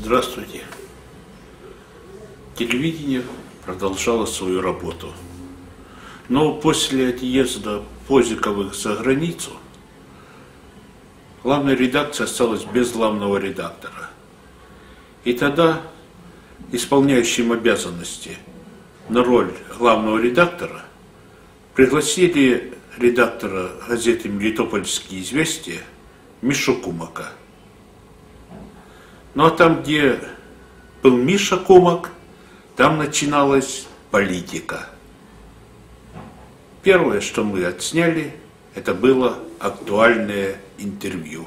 Здравствуйте. Телевидение продолжало свою работу. Но после отъезда Позиковых за границу главная редакция осталась без главного редактора. И тогда исполняющим обязанности на роль главного редактора пригласили редактора газеты «Мелитопольские известия» Мишу Кумака. Ну а там, где был Миша Кумак, там начиналась политика. Первое, что мы отсняли, это было актуальное интервью.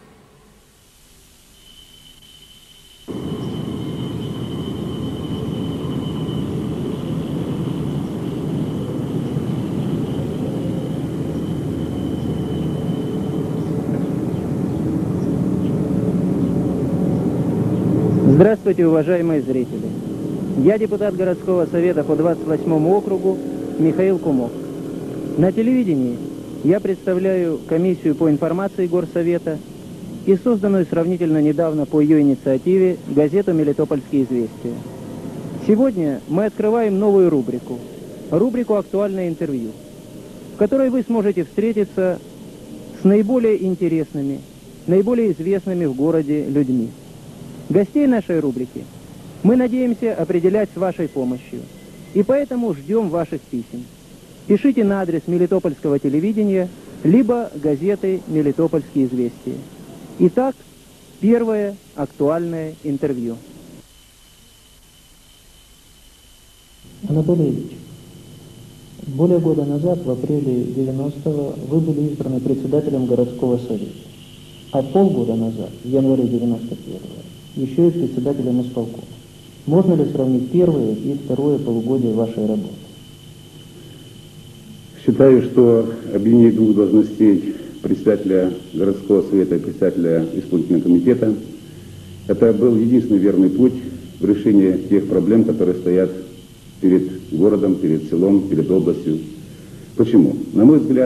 Здравствуйте, уважаемые зрители. Я депутат городского совета по 28-му округу Михаил Кумок. На телевидении я представляю комиссию по информации горсовета и созданную сравнительно недавно по ее инициативе газету «Мелитопольские известия». Сегодня мы открываем новую рубрику «Актуальное интервью», в которой вы сможете встретиться с наиболее интересными, наиболее известными в городе людьми. Гостей нашей рубрики мы надеемся определять с вашей помощью, и поэтому ждем ваших писем. Пишите на адрес Мелитопольского телевидения, либо газеты «Мелитопольские известия». Итак, первое актуальное интервью. Анатолий Ильич, более года назад, в апреле 90-го, вы были избраны председателем городского совета, а полгода назад, в январе 91-го, еще и председателем исполкома. Можно ли сравнить первое и второе полугодие вашей работы? Считаю, что объединение двух должностей председателя городского совета и председателя исполнительного комитета – это был единственный верный путь в решении тех проблем, которые стоят перед городом, перед селом, перед областью. Почему? На мой взгляд,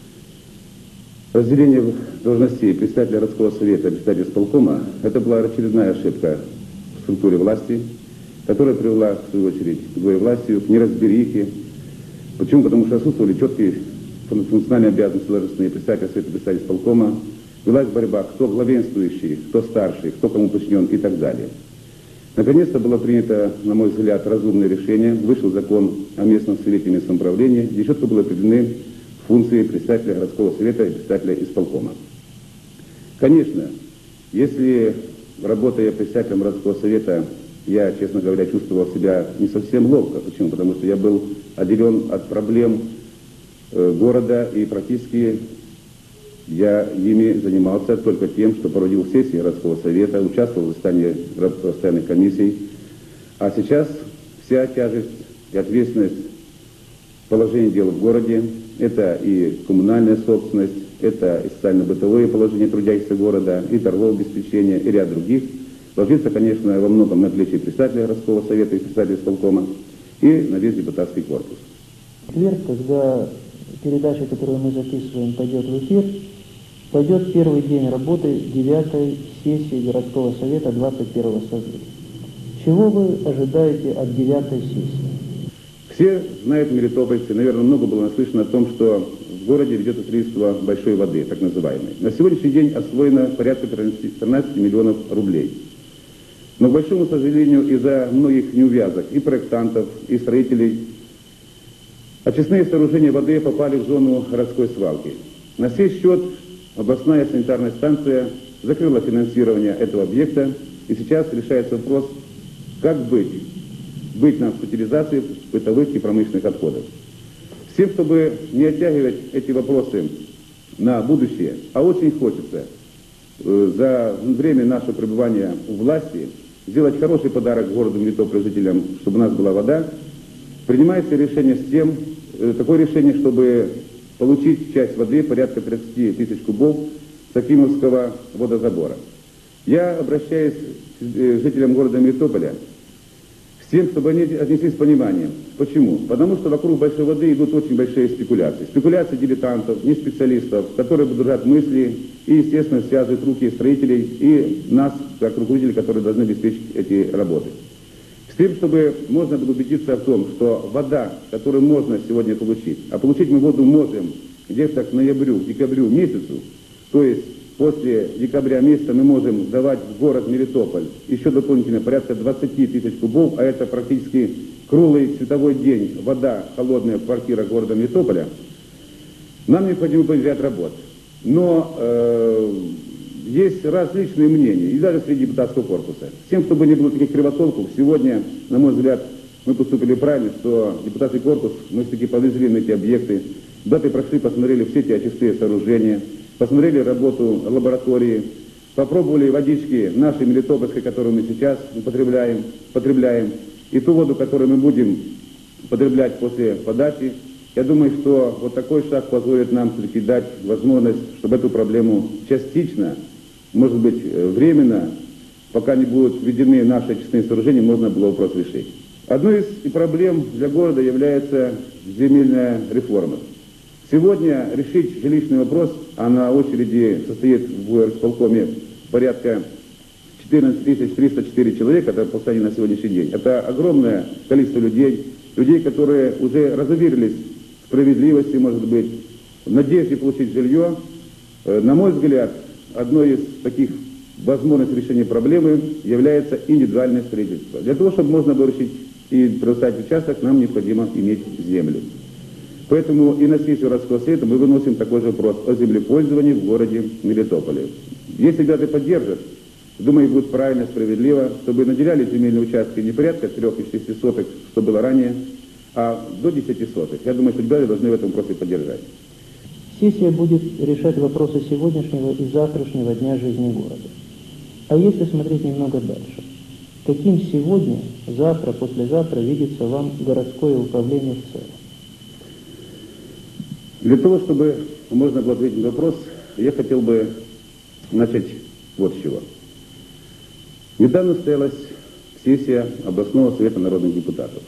разделение должностей председателя городского совета и председателя исполкома – это была очередная ошибка в структуре власти, которая привела, в свою очередь, к двоевластию, к неразберихе. Почему? Потому что отсутствовали четкие функциональные обязанности должностные председателя совета и председателя исполкома, велась борьба, кто главенствующий, кто старший, кто кому подчинен и так далее. Наконец-то было принято, на мой взгляд, разумное решение, вышел закон о местном совете и местном управлении, где четко были определены функции председателя городского совета и председателя исполкома. Конечно, если, работая председателем городского совета, я, честно говоря, чувствовал себя не совсем ловко. Почему? Потому что я был отделен от проблем города, и практически я ими занимался только тем, что проводил сессии городского совета, участвовал в заседании постоянных комиссий. А сейчас вся тяжесть и ответственность положения дел в городе, это и коммунальная собственность, это и социально-бытовое положение трудящихся города, и торговое обеспечение, и ряд других, ложится, конечно, во многом на плечи председателя городского совета и председателя исполкома, и на весь депутатский корпус. В четверг, когда передача, которую мы записываем, пойдет в эфир, пойдет первый день работы 9-й сессии городского совета 21-го созыва. Чего вы ожидаете от 9-й сессии? Все знают мелитопольцы, наверное, много было наслышано о том, что в городе ведется строительство большой воды, так называемой. На сегодняшний день освоено порядка 13 миллионов рублей. Но, к большому сожалению, из-за многих неувязок и проектантов, и строителей, очистные сооружения воды попали в зону городской свалки. На сей счет областная санитарная станция закрыла финансирование этого объекта, и сейчас решается вопрос, как быть нам с утилизацией бытовых и промышленных отходов. С тем, чтобы не оттягивать эти вопросы на будущее, а очень хочется за время нашего пребывания у власти сделать хороший подарок городу Мелитополю, жителям, чтобы у нас была вода, принимается решение такое решение, чтобы получить часть воды, порядка 30 тысяч кубов, с Акимовского водозабора. Я обращаюсь к жителям города Мелитополя. с тем, чтобы они отнеслись с пониманием. Почему? Потому что вокруг большой воды идут очень большие спекуляции. Спекуляции дилетантов, не специалистов, которые будоражат мысли и, естественно, связывают руки строителей и нас, как руководителей, которые должны обеспечить эти работы. С тем, чтобы можно было убедиться в том, что вода, которую можно сегодня получить, а получить мы воду можем где-то к ноябрю, декабрю месяцу, то есть после декабря месяца мы можем давать в город Мелитополь еще дополнительно порядка 20 тысяч кубов, а это практически круглый световой день вода холодная в квартирах города Мелитополя, нам необходимо будет ряд работ. Но есть различные мнения, и даже среди депутатского корпуса. С тем, чтобы не было таких кривотолков, сегодня, на мой взгляд, мы поступили правильно, что депутатский корпус, мы все-таки подвезли на эти объекты, даты прошли, посмотрели все эти очистные сооружения, посмотрели работу лаборатории, попробовали водички нашей мелитопольской, которую мы сейчас потребляем, и ту воду, которую мы будем потреблять после подачи. Я думаю, что вот такой шаг позволит нам все-таки дать возможность, чтобы эту проблему частично, может быть, временно, пока не будут введены наши очистные сооружения, можно было вопрос решить. Одной из проблем для города является земельная реформа. Сегодня решить жилищный вопрос, а на очереди состоит в исполкоме порядка 14 304 человека, это по состоянию на сегодняшний день. Это огромное количество людей, которые уже разуверились в справедливости, может быть, в надежде получить жилье. На мой взгляд, одной из таких возможностей решения проблемы является индивидуальное строительство. Для того, чтобы можно было решить и предоставить участок, нам необходимо иметь землю. Поэтому и на сессию городского совета мы выносим такой же вопрос о землепользовании в городе Мелитополе. Если депутаты поддержат, думаю, будет правильно, справедливо, чтобы наделяли земельные участки не порядка 3-6 соток, что было ранее, а до 10 соток. Я думаю, что депутаты должны в этом вопросе поддержать. Сессия будет решать вопросы сегодняшнего и завтрашнего дня жизни города. А если смотреть немного дальше, каким сегодня, завтра, послезавтра видится вам городское управление в целом? Для того, чтобы можно было ответить на вопрос, я хотел бы начать вот с чего. Недавно состоялась сессия областного совета народных депутатов.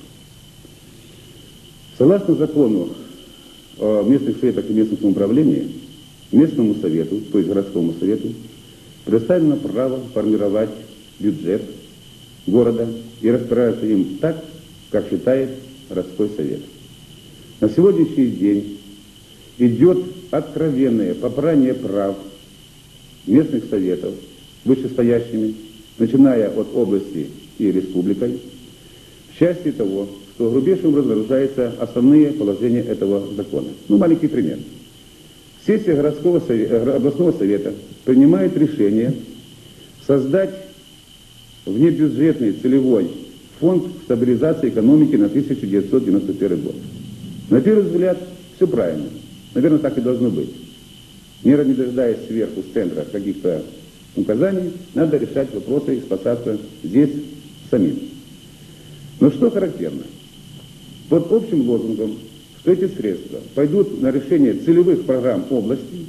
Согласно закону о местных советах и местном самоуправлении, местному совету, то есть городскому совету, предоставлено право формировать бюджет города и распоряжаться им так, как считает городской совет. На сегодняшний день идет откровенное попрание прав местных советов вышестоящими, начиная от области и республикой, в части того, что грубейшим образом нарушаются основные положения этого закона. Маленький пример. Сессия областного совета принимает решение создать внебюджетный целевой фонд стабилизации экономики на 1991 год. На первый взгляд, все правильно. Наверное, так и должно быть. Не дожидаясь сверху, с центра каких-то указаний, надо решать вопросы и спасаться здесь самим. Но что характерно? Под общим лозунгом, что эти средства пойдут на решение целевых программ области,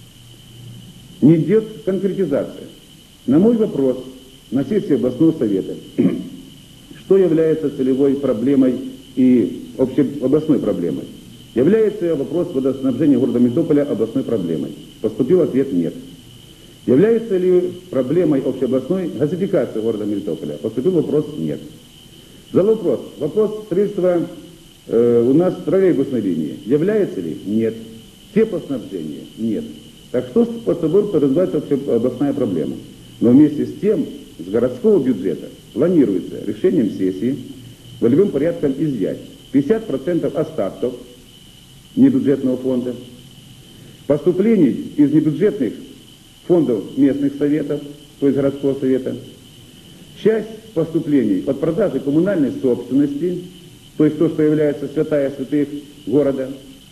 не идет конкретизация. На мой вопрос на сессии областного совета, что является целевой проблемой и общеобластной проблемой, является вопрос водоснабжения города Мелитополя областной проблемой? Поступил ответ «нет». Является ли проблемой общеобластной газификация города Мелитополя? Поступил вопрос «нет». Задал вопрос строительства у нас троллейбусной линии. Является ли? Нет. Теплоснабжение? Нет. Так что под собой подразумевается общеобластная проблема? Но вместе с тем, с городского бюджета планируется решением сессии волевым порядком изъять 50% остатков небюджетного фонда, поступлений из небюджетных фондов местных советов, то есть городского совета, часть поступлений от продажи коммунальной собственности, то есть то, что является святая святых города,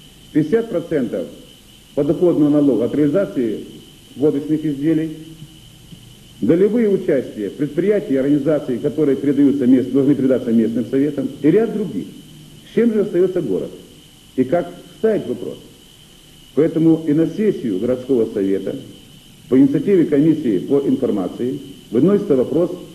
50% подоходного налога от реализации водочных изделий, долевые участия предприятий и организаций, которые должны передаться местным советам, и ряд других. С чем же остается город? И как ставить вопрос? Поэтому и на сессию городского совета по инициативе комиссии по информации выносится вопрос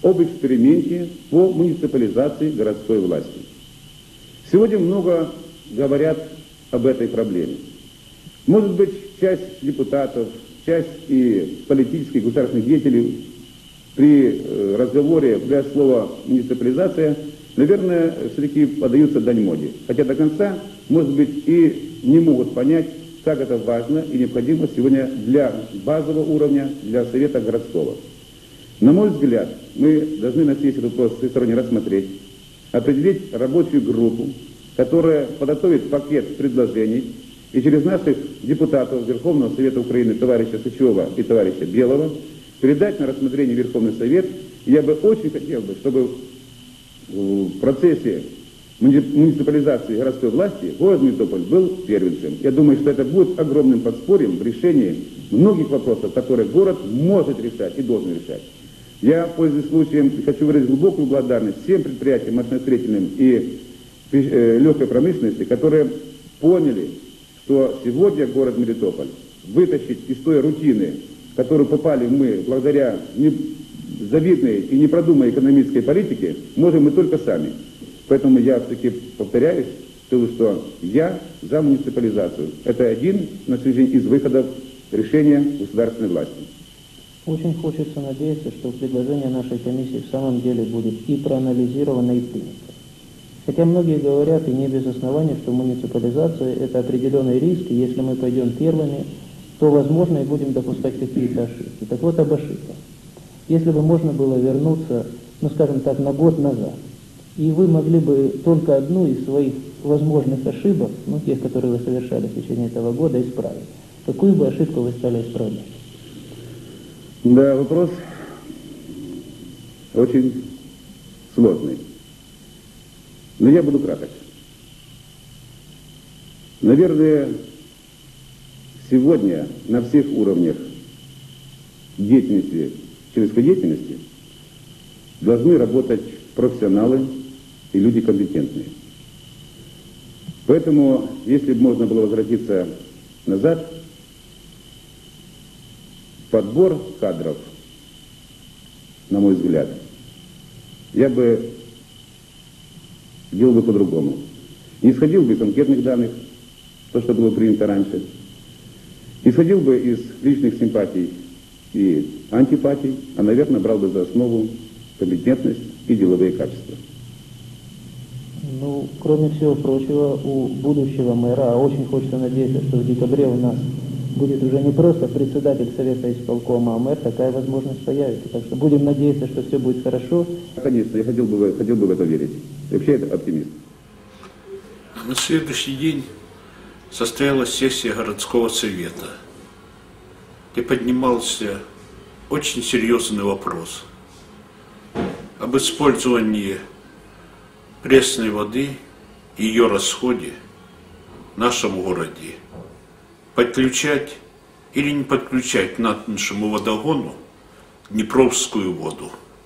об эксперименте по муниципализации городской власти. Сегодня много говорят об этой проблеме. Может быть, часть депутатов, часть и политических государственных деятелей при разговоре, для слова «муниципализация», наверное, все-таки подаются дань моде. Хотя до конца, может быть, и не могут понять, как это важно и необходимо сегодня для базового уровня, для совета городского. На мой взгляд, мы должны на сессии этот вопрос всесторонне рассмотреть, определить рабочую группу, которая подготовит пакет предложений, и через наших депутатов Верховного Совета Украины товарища Сычева и товарища Белого передать на рассмотрение Верховный Совет. Я бы очень хотел, чтобы в процессе муниципализации городской власти город Мелитополь был первенцем. Я думаю, что это будет огромным подспорьем в решении многих вопросов, которые город может решать и должен решать. Я, пользуясь случаем, хочу выразить глубокую благодарность всем предприятиям машиностроительным и легкой промышленности, которые поняли, что сегодня город Мелитополь вытащить из той рутины, в которую попали мы благодаря завидной и непродуманной экономической политике, можем мы только сами. Поэтому я все-таки повторяюсь, что я за муниципализацию. Это один на сегодня из выходов решения государственной власти. Очень хочется надеяться, что предложение нашей комиссии в самом деле будет и проанализировано, и принято. Хотя многие говорят, и не без основания, что муниципализация – это определенный риск, и если мы пойдем первыми, то, возможно, и будем допускать какие-то ошибки. Так вот, об ошибках. Если бы можно было вернуться, ну, скажем так, на год назад, и вы могли бы только одну из своих возможных ошибок, ну, тех, которые вы совершали в течение этого года, исправить, какую бы ошибку вы стали исправлять? Да, вопрос очень сложный. Но я буду краток. Наверное, сегодня на всех уровнях деятельности, человеческой деятельности должны работать профессионалы и люди компетентные. Поэтому, если бы можно было возвратиться назад, подбор кадров, на мой взгляд, я бы делал бы по-другому. Не исходил бы из анкетных данных, то, что было принято раньше, исходил бы из личных симпатий и антипатий, а, наверное, брал бы за основу компетентность и деловые качества. Ну, кроме всего прочего, у будущего мэра, а очень хочется надеяться, что в декабре у нас будет уже не просто председатель Совета исполкома, а мэр, такая возможность появится. Так что будем надеяться, что все будет хорошо. Конечно, я хотел бы в это верить. И вообще это оптимист. На следующий день состоялась сессия городского совета, где поднимался очень серьезный вопрос об использовании пресной воды и ее расходе в нашем городе. Подключать или не подключать к нашему водогону Днепровскую воду.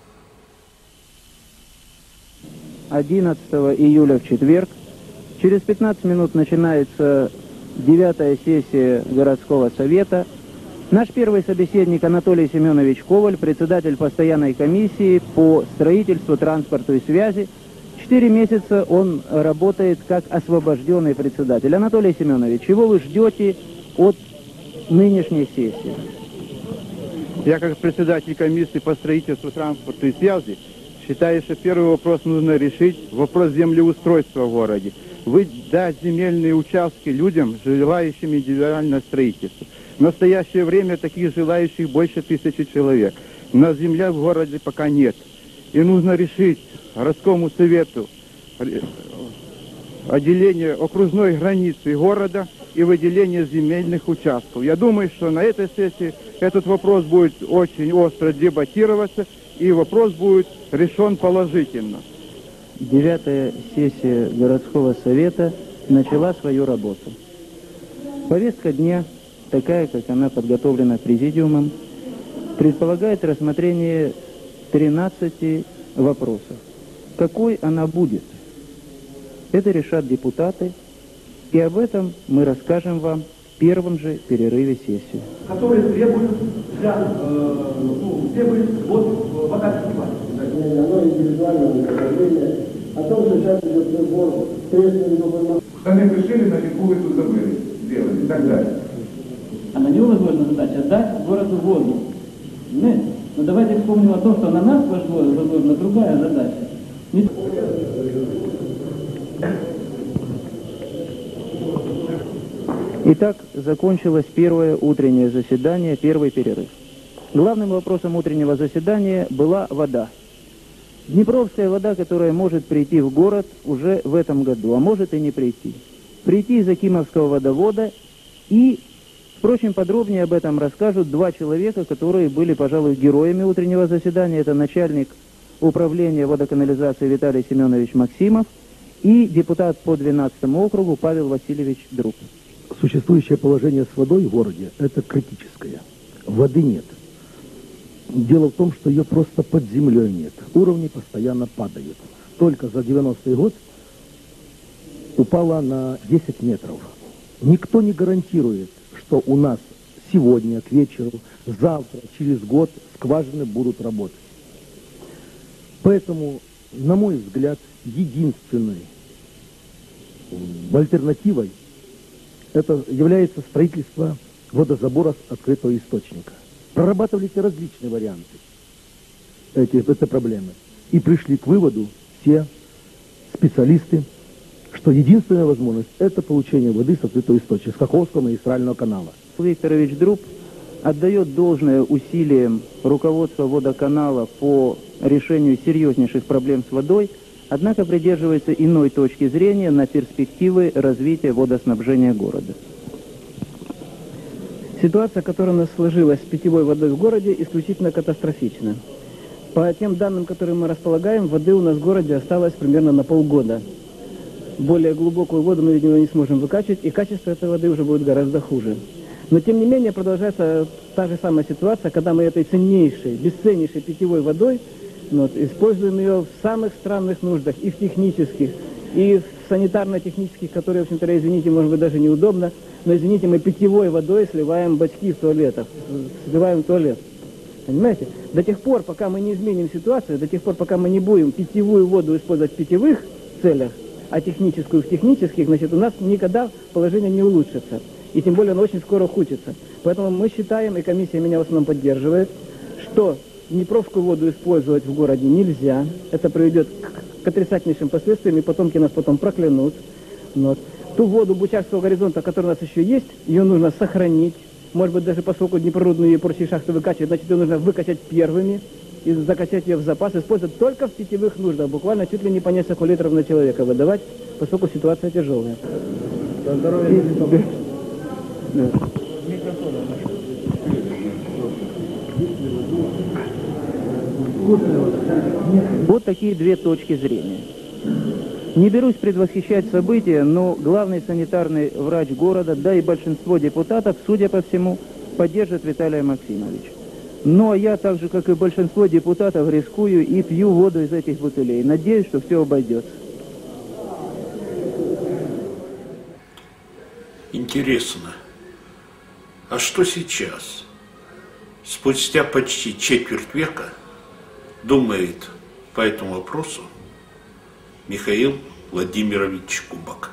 11 июля в четверг. Через 15 минут начинается 9-я сессия городского совета. Наш первый собеседник Анатолий Семенович Коваль, председатель постоянной комиссии по строительству, транспорту и связи. 4 месяца он работает как освобожденный председатель. Анатолий Семенович, чего вы ждете от нынешней сессии? Я как председатель комиссии по строительству, транспорту и связи считаю, что первый вопрос нужно решить, вопрос землеустройства в городе. Дать земельные участки людям, желающим индивидуального строительства. В настоящее время таких желающих больше 1000 человек. Но земля в городе пока нет. И нужно решить городскому совету отделение окружной границы города и выделение земельных участков. Я думаю, что на этой сессии этот вопрос будет очень остро дебатироваться, и вопрос будет решен положительно. 9-я сессия городского совета начала свою работу. Повестка дня, такая, как она подготовлена президиумом, предполагает рассмотрение 13 вопросов. Какой она будет? Это решат депутаты, и об этом мы расскажем вам в первом же перерыве сессии. Которые требуют вода мнение, оно индивидуальное направление, о том, что сейчас идет сбор средств любой. Они пришли, значит, улицу забыли, сделали и так далее. А на него возложена задача отдать городу воду. Понимаете? Но давайте вспомним о том, что на нас возложена другая задача. Итак, закончилось первое утреннее заседание, первый перерыв. Главным вопросом утреннего заседания была вода. Днепровская вода, которая может прийти в город уже в этом году, а может и не прийти. Прийти из Акимовского водовода, и, впрочем, подробнее об этом расскажут два человека, которые были, пожалуй, героями утреннего заседания. Это начальник управления водоканализации Виталий Семенович Максимов и депутат по 12-му округу Павел Васильевич Друг. Существующее положение с водой в городе – это критическое. Воды нет. Дело в том, что ее просто под землей нет. Уровни постоянно падают. Только за 90-й год упала на 10 метров. Никто не гарантирует, что у нас сегодня, к вечеру, завтра, через год скважины будут работать. Поэтому, на мой взгляд, единственной альтернативой это является строительство водозабора с открытого источника. Прорабатывались различные варианты этой проблемы. И пришли к выводу все специалисты, что единственная возможность – это получение воды с открытого источника, с Каховского магистрального канала. Викторович Друб отдает должное усилиям руководства водоканала по решению серьезнейших проблем с водой, однако придерживается иной точки зрения на перспективы развития водоснабжения города. Ситуация, которая у нас сложилась с питьевой водой в городе, исключительно катастрофична. По тем данным, которыми мы располагаем, воды у нас в городе осталось примерно на полгода. Более глубокую воду мы, видимо, не сможем выкачивать, и качество этой воды уже будет гораздо хуже. Но, тем не менее, продолжается та же самая ситуация, когда мы этой ценнейшей, бесценнейшей питьевой водой используем ее в самых странных нуждах, и в технических, и в санитарно-технических, которые, в общем-то, извините, может быть, даже неудобно, но, извините, мы питьевой водой сливаем бачки в туалетах, сливаем туалет. Понимаете? До тех пор, пока мы не изменим ситуацию, до тех пор, пока мы не будем питьевую воду использовать в питьевых целях, а техническую в технических, значит, у нас никогда положение не улучшится. И тем более оно очень скоро ухудшится. Поэтому мы считаем, и комиссия меня в основном поддерживает, что Днепровскую воду использовать в городе нельзя. Это приведет к отрицательнейшим последствиям, и потомки нас потом проклянут. Вот. Ту воду Бучарского горизонта, которая у нас еще есть, ее нужно сохранить. Может быть, даже поскольку Днепрорудную и прочие шахты выкачивать, значит, ее нужно выкачать первыми и закачать ее в запас, использовать только в питьевых нуждах, буквально чуть ли не по несколько литров на человека выдавать, поскольку ситуация тяжелая. Вот такие две точки зрения. Не берусь предвосхищать события, но главный санитарный врач города, да и большинство депутатов, судя по всему, поддержат Виталия Максимовича. Но я, так же, как и большинство депутатов, рискую и пью воду из этих бутылей. Надеюсь, что все обойдется. Интересно, а что сейчас, спустя почти четверть века, думает по этому вопросу Михаил Владимирович Кубок?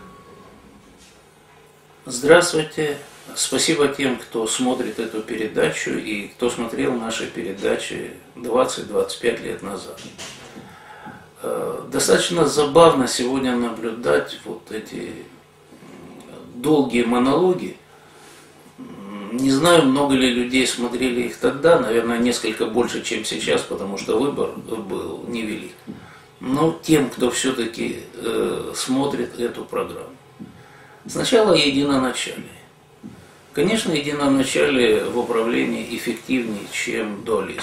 Здравствуйте. Спасибо тем, кто смотрит эту передачу и кто смотрел наши передачи 20-25 лет назад. Достаточно забавно сегодня наблюдать вот эти долгие монологи. Не знаю, много ли людей смотрели их тогда, наверное, несколько больше, чем сейчас, потому что выбор был невелик. Но тем, кто все-таки смотрит эту программу. Сначала единоначалие. Конечно, единоначалие в управлении эффективнее, чем дуализм.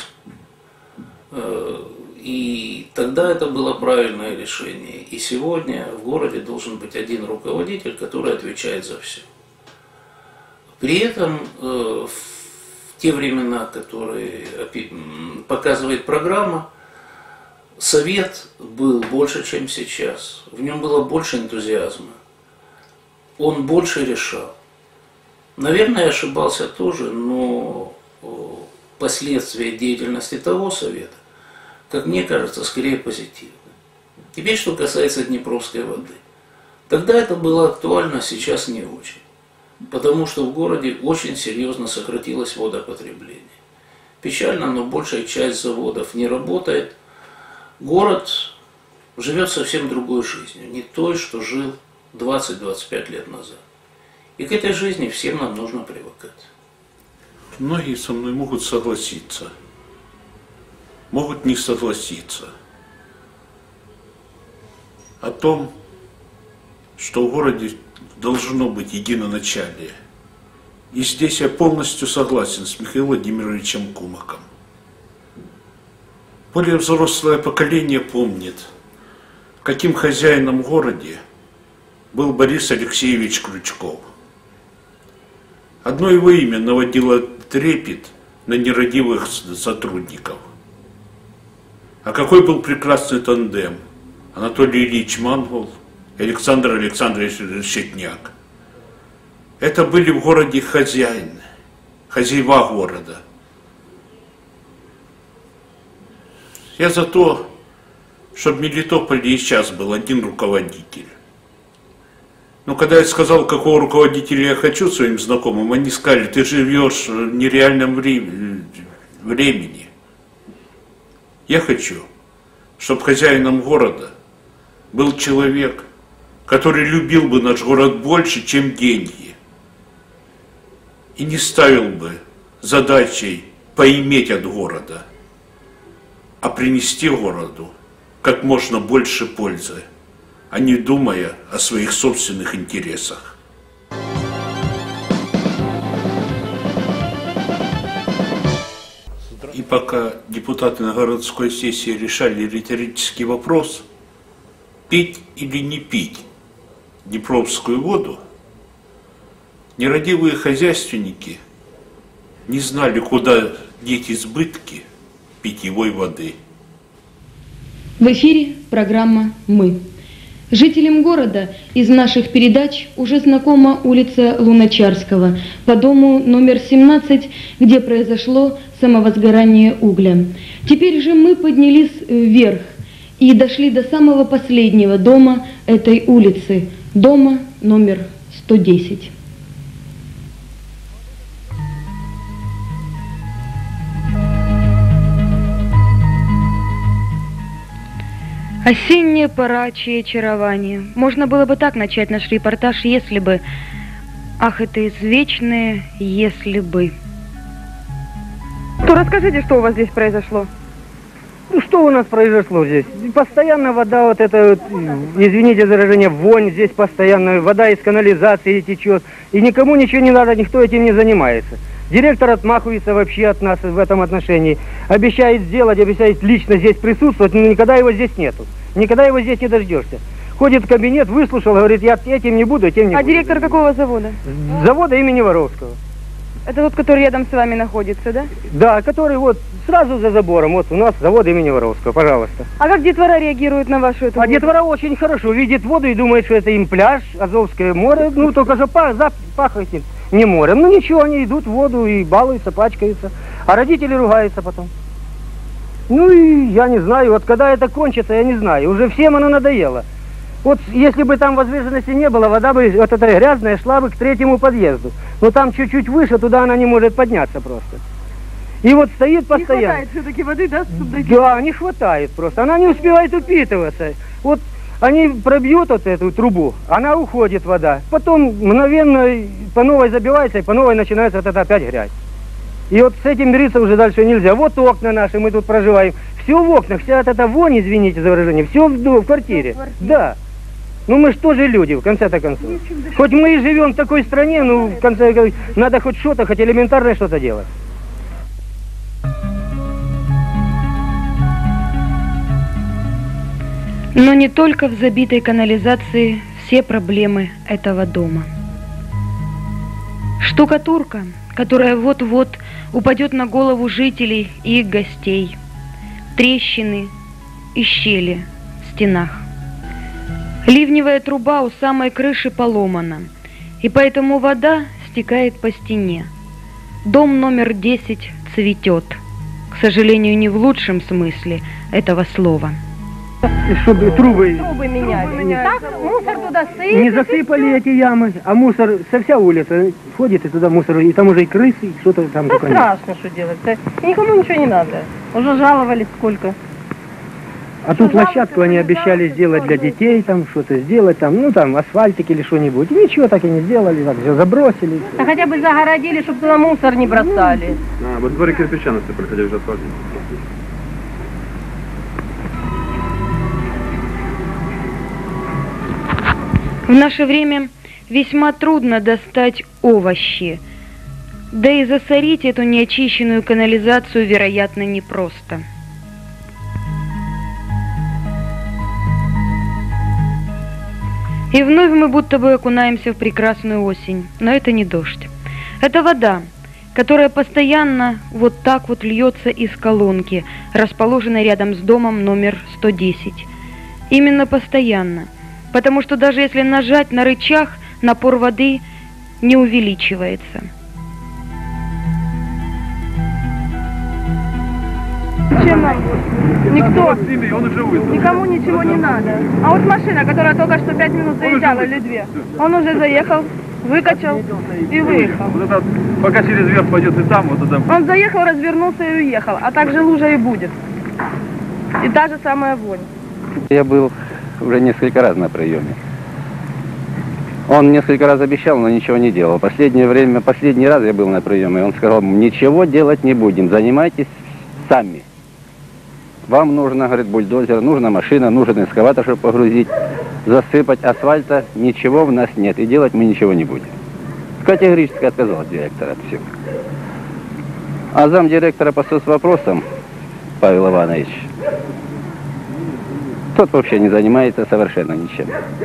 И тогда это было правильное решение. И сегодня в городе должен быть один руководитель, который отвечает за все. При этом в те времена, которые показывает программа, совет был больше, чем сейчас. В нем было больше энтузиазма. Он больше решал. Наверное, я ошибался тоже, но последствия деятельности того совета как мне кажется, скорее позитивно. Теперь, что касается Днепровской воды. Тогда это было актуально, а сейчас не очень. Потому что в городе очень серьезно сократилось водопотребление. Печально, но большая часть заводов не работает. Город живет совсем другой жизнью, не той, что жил 20-25 лет назад. И к этой жизни всем нам нужно привыкать. Многие со мной могут согласиться, могут не согласиться о том, что в городе должно быть единоначалие. И здесь я полностью согласен с Михаилом Владимировичем Кумаком. Более взрослое поколение помнит, каким хозяином в городе был Борис Алексеевич Крючков. Одно его имя наводило трепет на нерадивых сотрудников. А какой был прекрасный тандем Анатолий Ильич Мангул и Александр Александрович Решетняк. Это были в городе хозяева города. Я за то, чтобы в Мелитополе и сейчас был один руководитель. Но когда я сказал, какого руководителя я хочу своим знакомым, они сказали: ты живешь в нереальном времени. Я хочу, чтобы хозяином города был человек, который любил бы наш город больше, чем деньги. И не ставил бы задачей поиметь от города, а принести городу как можно больше пользы, а не думая о своих собственных интересах. И пока депутаты на городской сессии решали риторический вопрос, пить или не пить Днепровскую воду, нерадивые хозяйственники не знали, куда деть избытки питьевой воды. В эфире программа «Мы». Жителям города из наших передач уже знакома улица Луначарского по дому номер 17, где произошло самовозгорание угля. Теперь же мы поднялись вверх и дошли до самого последнего дома этой улицы, дома номер 110. Осенняя пора, чьи очарование. Можно было бы так начать наш репортаж, если бы... Ах, это извечное «если бы». Расскажите, что у вас здесь произошло? Ну, что у нас произошло здесь? Постоянно вода, вот эта, вот, извините за выражение, вонь здесь постоянно, вода из канализации течет. И никому ничего не надо, никто этим не занимается. Директор отмахивается вообще от нас в этом отношении. Обещает сделать, обещает лично здесь присутствовать, но никогда его здесь нету. Никогда его здесь не дождешься. Ходит в кабинет, выслушал, говорит: я этим не буду, этим не буду. А директор какого завода? Завода имени Воровского. Это тот, который рядом с вами находится, да? Да, который вот сразу за забором. Вот у нас завод имени Воровского, пожалуйста. А как детвора реагирует на вашу эту воду? Детвора очень хорошо видит воду и думает, что это им пляж, Азовское море. Ну, только же пахнет не морем. Ну, ничего, они идут в воду и балуются, пачкаются. А родители ругаются потом. Ну, и я не знаю, вот когда это кончится, я не знаю. Уже всем оно надоело. Вот если бы там возвышенности не было, вода бы, вот эта грязная, шла бы к 3-му подъезду. Но там чуть-чуть выше, туда она не может подняться просто. И вот стоит постоянно. Не хватает все-таки воды, да? Да, не хватает просто. Она не успевает упитываться. Вот они пробьют вот эту трубу, она уходит вода. Потом мгновенно по новой забивается, и по новой начинается вот это опять грязь. И вот с этим мириться уже дальше нельзя. Вот окна наши, мы тут проживаем. Все в окнах, вся эта вонь, извините за выражение, все в квартире. Да. Ну мы же тоже люди, в конце-то концов. Хоть мы и живем в такой стране, ну в конце надо хоть что-то, хоть элементарное что-то делать. Но не только в забитой канализации все проблемы этого дома. Штукатурка, которая вот-вот упадет на голову жителей и их гостей. Трещины и щели в стенах. Ливневая труба у самой крыши поломана, и поэтому вода стекает по стене. Дом номер 10 цветет. К сожалению, не в лучшем смысле, этого слова. Чтобы трубы менять. Так, мусор туда сыпали. не засыпали эти ямы, а мусор со вся улица ходит, и туда мусор, и там уже и крысы, и что-то там Да такое. страшно, что делать. Никому ничего не надо. Уже жаловались сколько. А тут площадку они обещали сделать для детей, там что-то сделать, там, ну там асфальтик или что-нибудь. Ничего так и не сделали, так все забросили. А хотя бы загородили, чтобы туда мусор не бросали. Во дворе кирпича насыпали, хотя уже асфальт. В наше время весьма трудно достать овощи, да и засорить эту неочищенную канализацию, вероятно, непросто. И вновь мы будто бы окунаемся в прекрасную осень, но это не дождь. Это вода, которая постоянно вот так вот льется из колонки, расположенной рядом с домом номер 110. Именно постоянно, потому что даже если нажать на рычаг, напор воды не увеличивается. Чем нам? Никто. Никому ничего не надо. А вот машина, которая только что 5 минут заезжала или 2, он уже заехал, выкачал и выехал. Вот это, пока через верх пойдет и там, вот это. Он заехал, развернулся и уехал, а также лужа и будет. И та же самая вонь. Я был уже несколько раз на приеме. Он несколько раз обещал, но ничего не делал. Последний раз я был на приеме, он сказал, ничего делать не будем, занимайтесь сами. Вам нужно, говорит, бульдозер, нужна машина, нужен экскаватор, чтобы погрузить, засыпать асфальта, ничего в нас нет, и делать мы ничего не будем. Категорически отказал директор от всего. А замдиректора по соцвопросам, Павел Иванович, тот вообще не занимается совершенно ничем.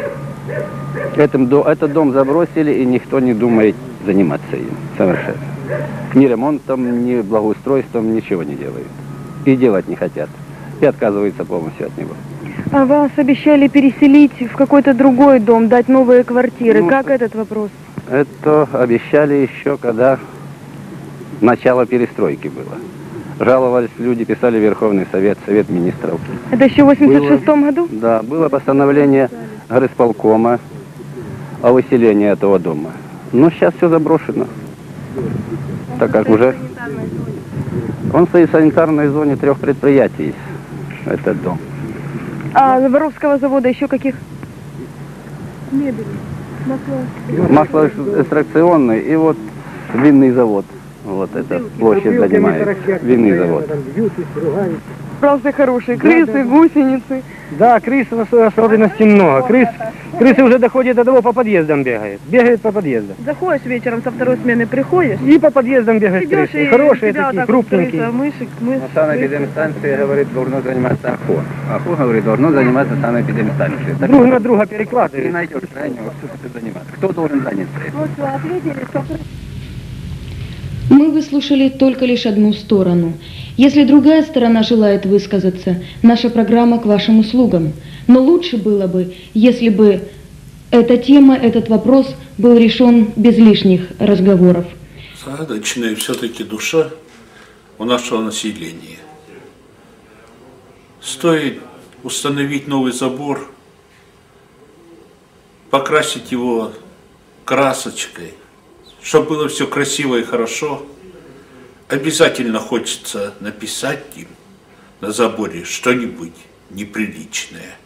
Этот дом забросили, и никто не думает заниматься им совершенно. Ни ремонтом, ни благоустройством, ничего не делают. И делать не хотят. И отказываются полностью от него. А вас обещали переселить в какой-то другой дом, дать новые квартиры. Ну, как этот вопрос? Это обещали еще, когда начало перестройки было. Жаловались люди, писали Верховный Совет, Совет Министров. Это еще в 86-м году? Да, было постановление горисполкома о выселении этого дома. Но сейчас все заброшено. Так как уже... Он стоит в санитарной зоне 3 предприятий, этот дом. А Воровского завода еще каких? Мебель. Маслоэкстракционный и вот винный завод. Вот это площадь занимает. Винный завод. Правда хорошие. Крысы, гусеницы. Да, крыс в особенности много. Крысы уже доходят до того, по подъездам бегают. Бегают по подъездам. Заходишь вечером со второй смены, приходишь. И по подъездам бегают крысы. И хорошие такие, вот крупненькие. Санэпидемстанция, говорит, должно заниматься АХО. АХО, говорит, должно заниматься санэпидемстанцией. Друг на друга перекладывают. Ты найдешь крайнего, что заниматься. Кто должен заняться этим? Мы выслушали только лишь одну сторону. Если другая сторона желает высказаться, наша программа к вашим услугам. Но лучше было бы, если бы эта тема, этот вопрос был решен без лишних разговоров. Загадочная все-таки душа у нашего населения. Стоит установить новый забор, покрасить его красочкой, чтобы было все красиво и хорошо, обязательно хочется написать им на заборе что-нибудь неприличное.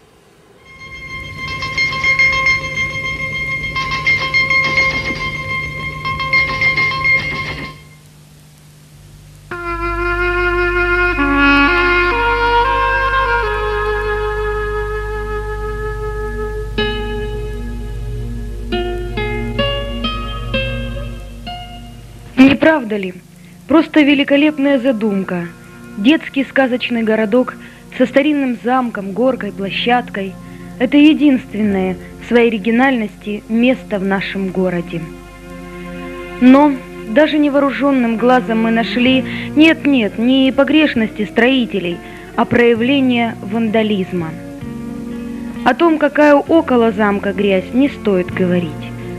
Не правда ли? Просто великолепная задумка. Детский сказочный городок со старинным замком, горкой, площадкой. Это единственное в своей оригинальности место в нашем городе. Но даже невооруженным глазом мы нашли, нет, не погрешности строителей, а проявление вандализма. О том, какая около замка грязь, не стоит говорить.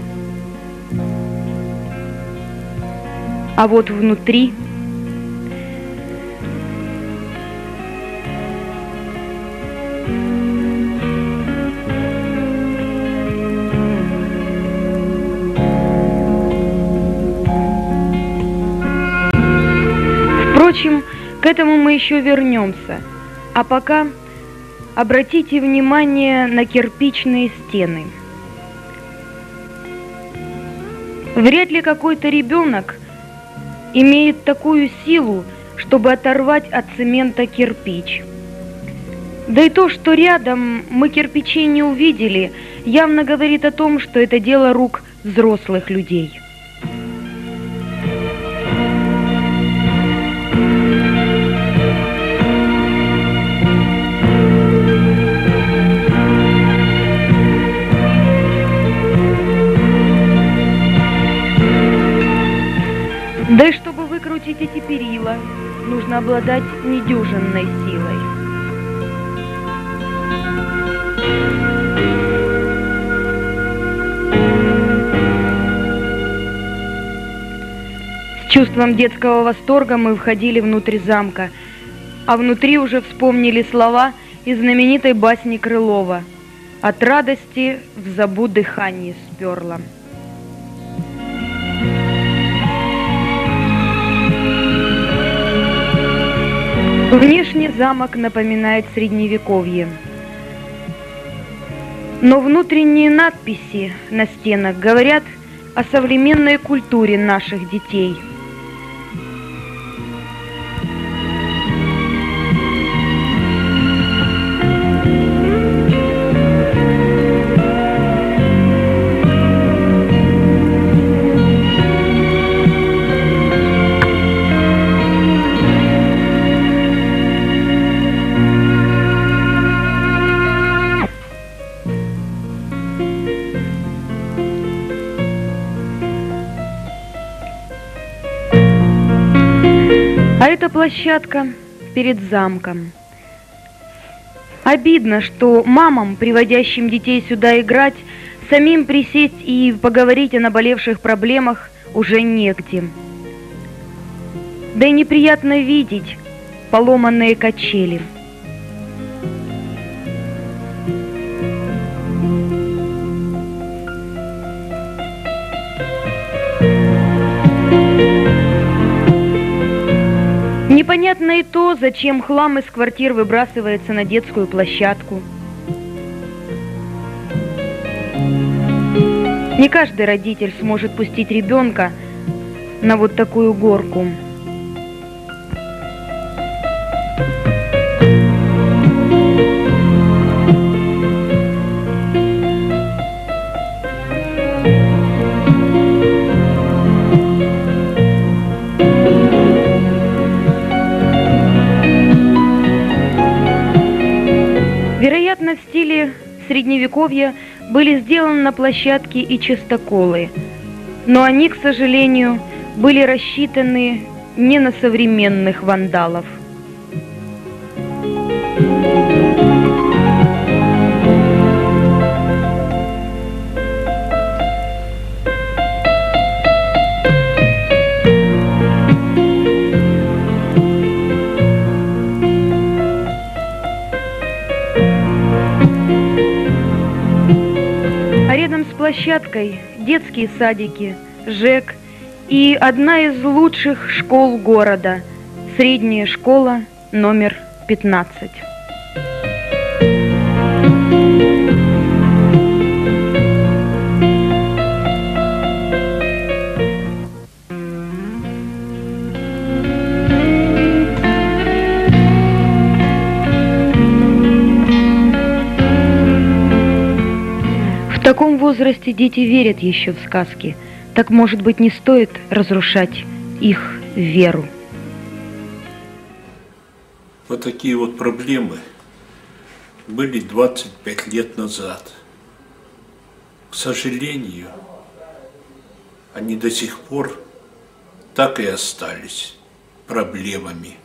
А вот внутри К этому мы еще вернемся. А пока обратите внимание на кирпичные стены. Вряд ли какой-то ребенок имеет такую силу, чтобы оторвать от цемента кирпич. Да и то, что рядом мы кирпичей не увидели, явно говорит о том, что это дело рук взрослых людей. Да и чтобы выкрутить эти перила, нужно обладать недюжинной силой. С чувством детского восторга мы входили внутрь замка, а внутри уже вспомнили слова из знаменитой басни Крылова: «От радости в забу дыхание сперло». Внешне замок напоминает средневековье, но внутренние надписи на стенах говорят о современной культуре наших детей. А это площадка перед замком. Обидно, что мамам, приводящим детей сюда играть, самим присесть и поговорить о наболевших проблемах уже негде. Да и неприятно видеть поломанные качели. Непонятно и то, зачем хлам из квартир выбрасывается на детскую площадку. Не каждый родитель сможет пустить ребенка на вот такую горку. Вероятно, в стиле средневековья были сделаны на площадке и частоколы, но они, к сожалению, были рассчитаны не на современных вандалов. А рядом с площадкой детские садики, ЖЭК и одна из лучших школ города – средняя школа номер 15. В таком возрасте дети верят еще в сказки. Так, может быть, не стоит разрушать их веру. Вот такие вот проблемы были 25 лет назад. К сожалению, они до сих пор так и остались проблемами.